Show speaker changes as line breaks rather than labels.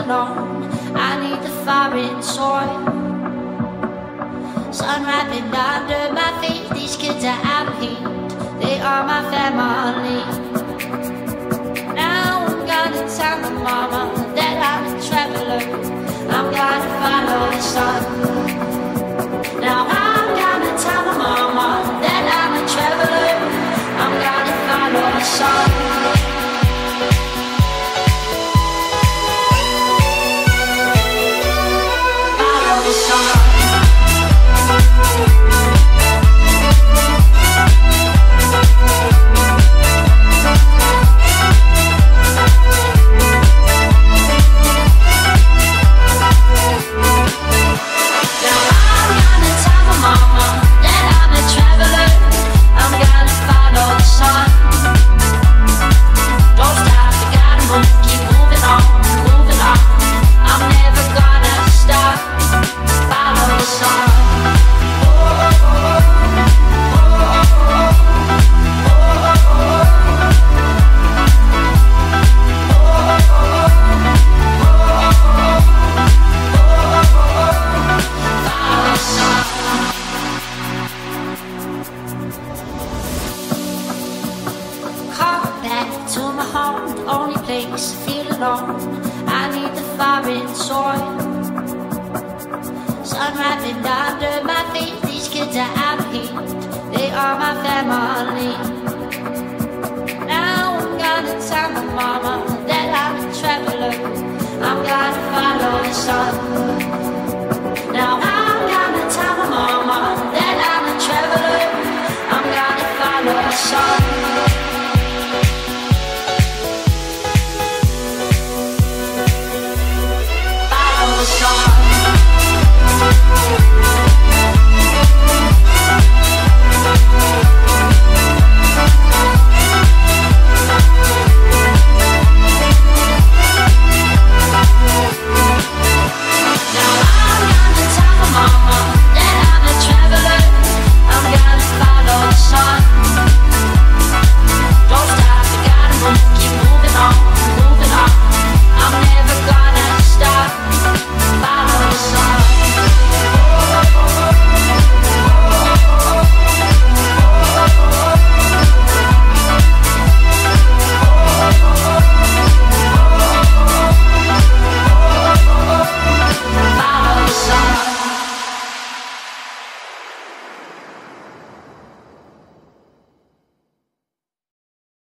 alone. I need the fire inside. Sun wrapping under my feet. These kids are out of heat. They are my family. Now I'm gonna tell my mama that I'm a traveler. I'm gonna follow the sun. Now I'm gonna tell my mama that I'm a traveler. I'm gonna follow the sun. Follow the sun. Sun.